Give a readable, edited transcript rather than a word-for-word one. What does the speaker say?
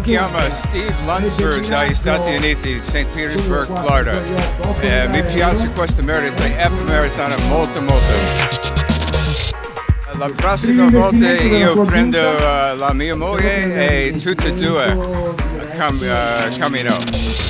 chiamo Steve Lunsford dagli Stati Uniti, St. Petersburg, Florida. Mi piace questa maratona molto molto. La prossima volta io prendo la mia moglie e tutte e due cammino.